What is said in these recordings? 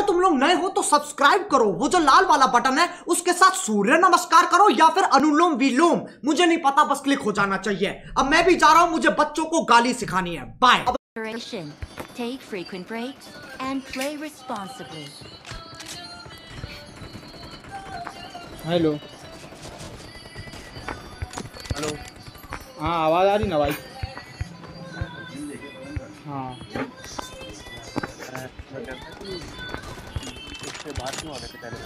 अगर तुम लोग नए हो तो सब्सक्राइब करो, वो जो लाल वाला बटन है उसके साथ सूर्य नमस्कार करो या फिर अनुलोम विलोम, मुझे नहीं पता, बस क्लिक हो जाना चाहिए। अब मैं भी जा रहा हूं, मुझे बच्चों को गाली सिखानी है। Bye. Take frequent breaks and play responsibly. Hello hello. हाँ आवाज़ आ रही ना भाई? हाँ इससे बात क्यों आ रहे थे पहले?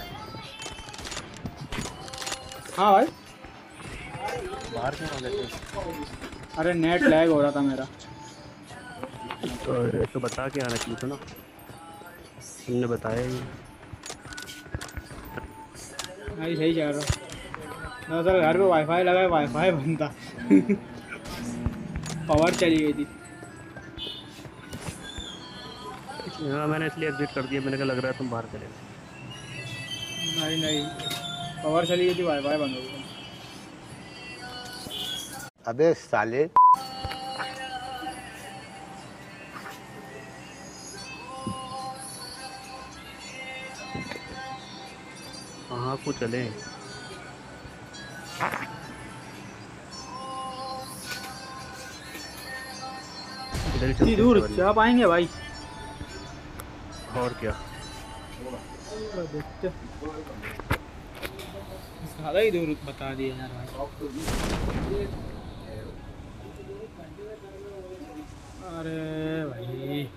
हाँ भाई, बाहर क्यों आ गए थे? अरे नेट लैग हो रहा था मेरा। तो बता के आना चाहिए था ना, तुमने बताया ही। नहीं सही कह रहा हूँ, दरअसल घर पे वाईफाई लगा है, वाईफाई बंद था। पावर चली गई थी। हाँ मैंने इसलिए एग्जिट कर दिया, मैंने कहा लग रहा है तुम बाहर चले गए। नहीं नहीं, पावर चली गई थी, वाईफाई बंद हो गई। अबे साले, कहाँ को चले? इधर ही इतनी चलते दूर हैं जा पाएंगे भाई? और क्या, देखते ज़्यादा ही दूर बता दिए यार भाई। अरे भाई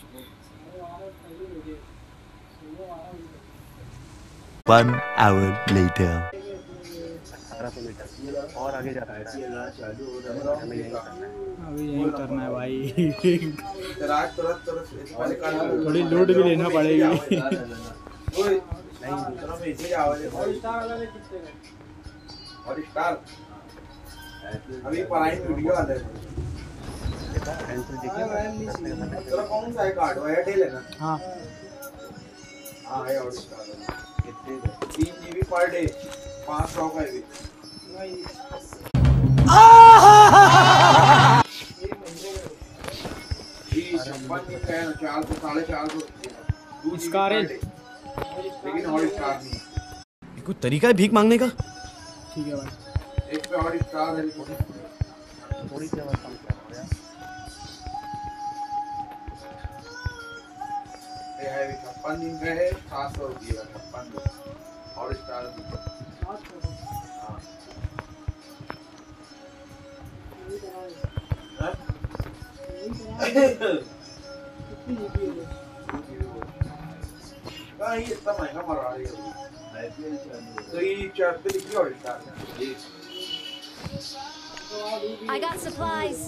1 hour later. 1800 मीटर और आगे जा रहा है, हमें यही करना है। अभी यही करना है भाई। थोड़ी लूट भी लेना पड़ेगी। अभी पढ़ाई वीडियो आता है। तेरा कौन सा है कार्ड? एयरटेल है ना? हाँ हाँ है। और 3 GB पर डे, 500 का है। लेकिन हॉटस्टार नहीं। कोई तरीका है भीख मांगने का? ठीक है भाई। एक पे हॉटस्टार है, थोड़ी सी आवाज़ कम कर रहा है। 56 दिन का है, 700 रुपये का 56 दिन हॉटस्टार। ये इतना महंगा मरा रही है तो ये चार्ट पे लिखी हॉटस्टार। I got supplies.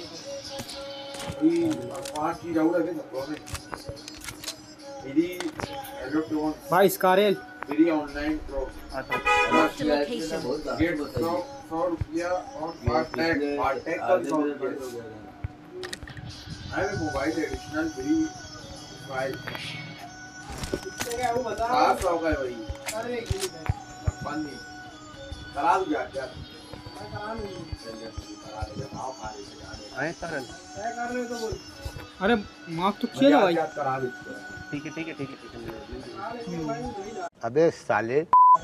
5 चीज आउट है सब में। मेरी इलेक्ट्रॉन भाई स्कारल मेरी online pro Marked a location. Get 100 रुपया और फास्टैग का discount. Mobile additional free mobile 700 का है भाई। अरे पानी करा दो यार, क्या करा है सरल। अरे मार्क तो किया भाई। ठीक है ठीक है ठीक है ठीक है। अबे साले,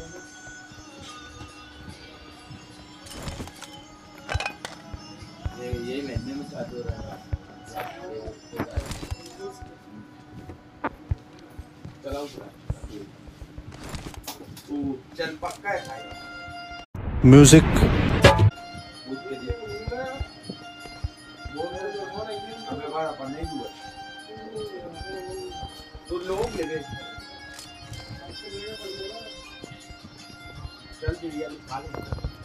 यही महीने में चालू हो रहा है। चलाओ चल पक्का है भाई। म्यूजिक अबे भाई अपन नहीं हुआ तो लोग ले गए। चल बिरिया खा ले,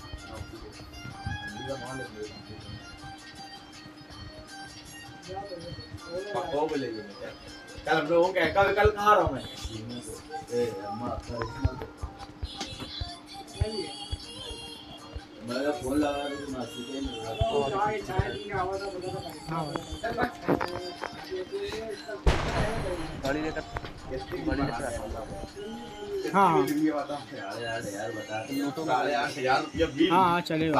पक्का पे ले गए। कल हम लोगों के कल कहाँ रहा हूँ मैं? मेरा फोन लगा तो मासी के गाड़ी लेकर हाँ हाँ यार बता हाँ चलेगा।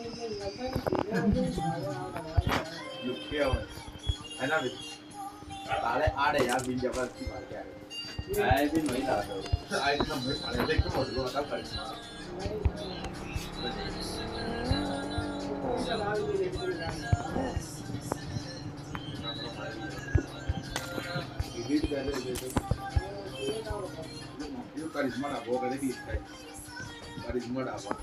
है ना साले 8,000 बिल जबरदस्ती मार के आ गए। आए भी नहीं ला दो। आए तो मैं साले देख तो मुझको बता कर। एडिट कर ले तो ये करिश्मा ना वो करे भी इसका करिश्मा डावा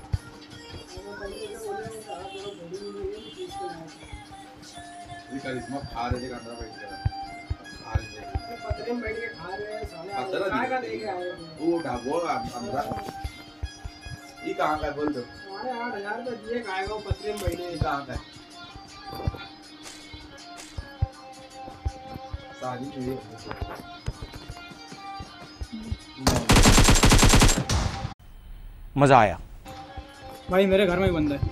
ये करिश्मा खा रहे थे अंदर बैठ के खा रहे थे पत्रे में बैठ के खा रहे हैं साले काय का देख आए वो ढाबो अंदर ये कहां का बोल दो 8,500 रुपए दिए खाएगा वो पत्रे में बैठे कहां का सारी चीजें मजा आया भाई मेरे घर में ही बंद है।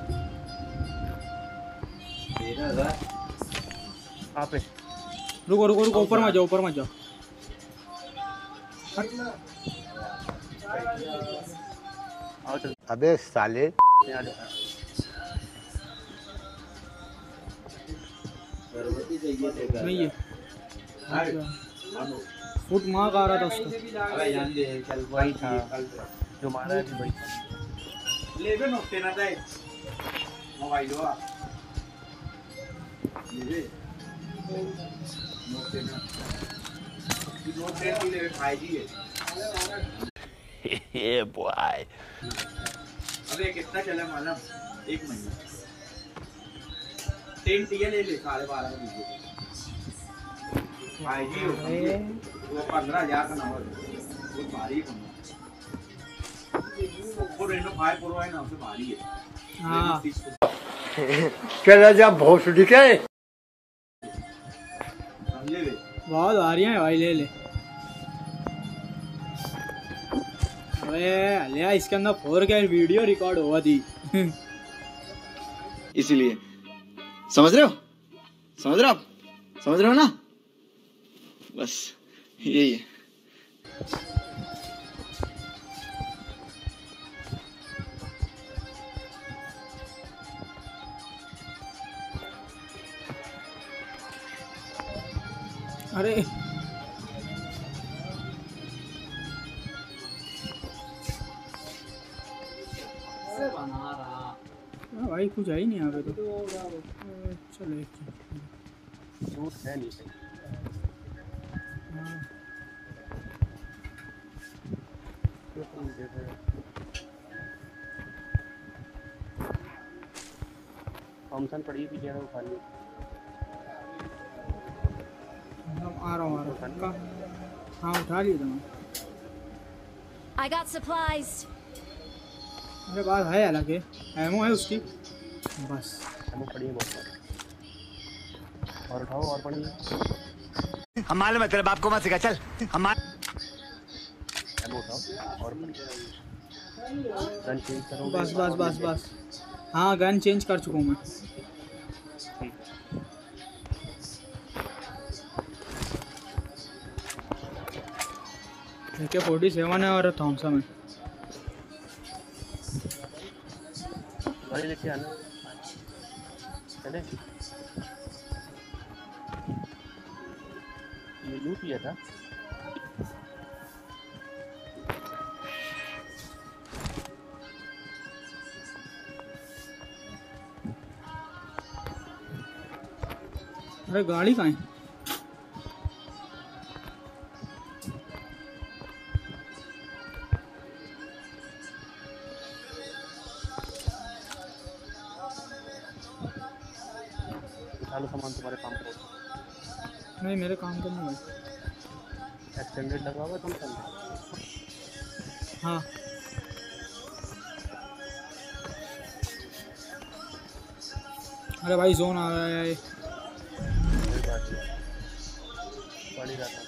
कहाँ पे? रुको रुको रुको ऊपर मत जाओ ऊपर मत जाओ। आओ चल अबे साले आ जा। नहीं है फुट मार आ रहा था उसको। अबे जान दे चल वही था जो मारा है वही था। ले बे नोटे ना दे मोबाइल वा ले नोटे ना ये नोटे की ले खाई जी ये बॉय अबे कितना चला मालूम 1 महीना 3 टिया ले ले 12.5 का दीजिए भाई जी वो 15,000 का नंबर वो भारी है वो रेनो 5 प्रो है ना उससे भारी है। हाँ चला जा भोसड़ी के समझे वे बहुत आ रही है भाई ले ले। अबे लिया इसके अंदर 4K वीडियो रिकॉर्ड हुआ थी। इसीलिए समझ रहे हो आप समझ रहे हो ना बस यही है। अरे भाई कुछ है ही नहीं यहाँ पे तो चलो सूट है नहीं सही। थॉमसन पड़ी भी जरा उठा ली। आ रहा हूँ हाँ उठा लिया था मैं। I got supplies. मेरे पास है अलग है एमओ है उसकी बस। एमओ पड़ी है बहुत सारी। और उठाओ और पड़ी है। हम मालूम है तेरे बाप को मत सिखा चल हम एमओ उठाओ और पड़ी गन चेंज करो। बस बस बस बस हाँ गन चेंज कर चुका हूँ मैं। AK-47 है और थॉमसन है। गाड़ी लेके आना चले। ये लूट लिया था। अरे गाड़ी कहाँ है? उठा लो सामान तुम्हारे काम करो। नहीं मेरे काम करने भाई। एक्सटेंडेड लगा हुआ तुम चल। हाँ अरे भाई जोन आ रहा है। गाड़ी जाता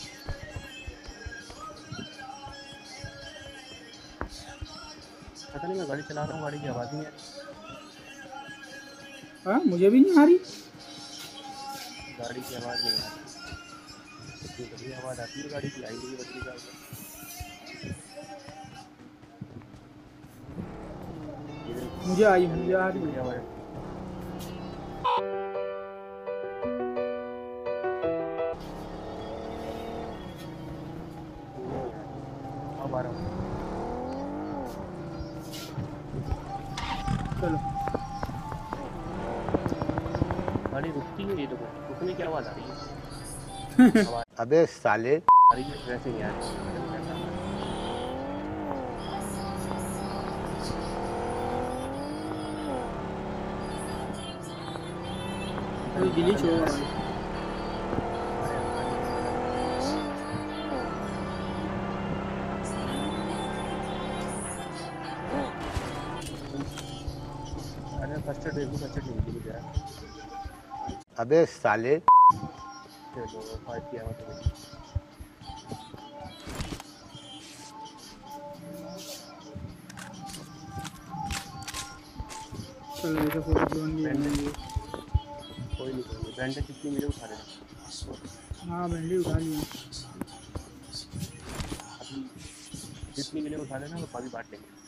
पता नहीं मैं गाड़ी चला रहा हूँ गाड़ी की आवाज़ नहीं है। हाँ मुझे भी नहीं आ रही गाड़ी की आवाज़ नहीं आ रही। इतनी बढ़िया आवाज़ आती है गाड़ी की आई नहीं बदली का। मुझे आ रही अब आ रहा हूँ। चलो गाड़ी रुकती है, ये देखो रुकने की आवाज़ आ रही है। आवाज़ अबे साले आ रही है, वैसे नहीं आ रही। अभी ग्लिच होगा। अरे फर्स्ट एड नहीं मिली यार। अबे साले चलो फाइट किया मतलब। चलो ये तो 41 भी है। कोई नहीं ब्रांडेड कितनी मिले उठा लेना। हाँ बैंडी उठा लिया। अभी जितनी मिले उठा लेना, तो अभी बांट लेंगे।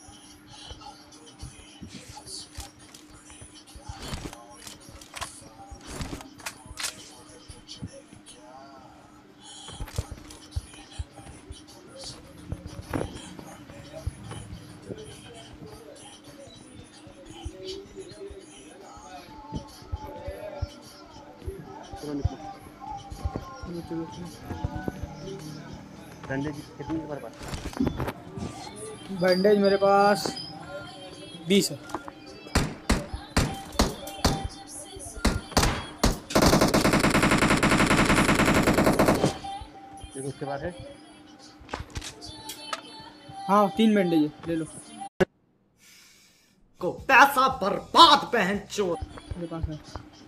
चलो निकलो। चलो ब्रांडेड कितनी तुम्हारे पास? बैंडेज मेरे पास 20 है। देखो उसके बाद है। हाँ 3 बैंडेज है, ले लो। को पैसा बर्बाद बहन चोर। मेरे पास है।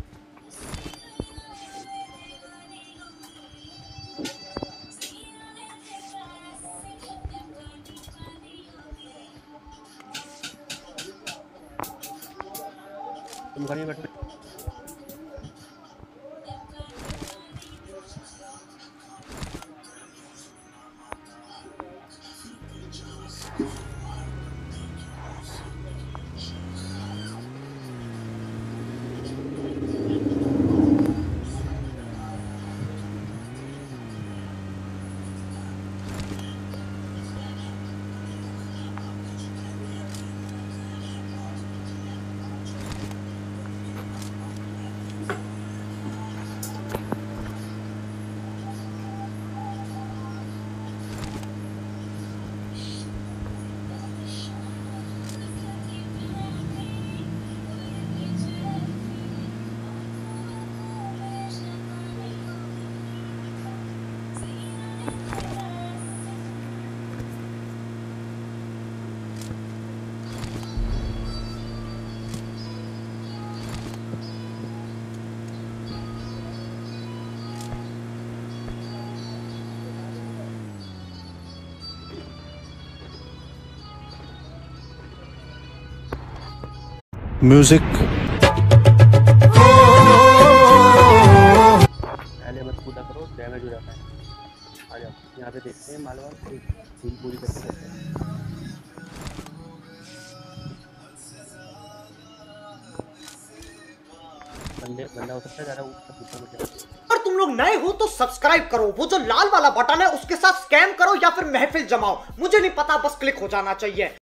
तुम गाड़ी में बैठो। म्यूजिक पहले मत कूदा करो, डैमेज हो जाता है। आ जाओ यहाँ पे देखते हैं मालवा सील पूरी करके देखते हैं। बंदा हो सकता है ज़्यादा ऊपर। अगर तुम लोग नए हो तो सब्सक्राइब करो, वो जो लाल वाला बटन है उसके साथ स्कैम करो या फिर महफिल जमाओ, मुझे नहीं पता, बस क्लिक हो जाना चाहिए।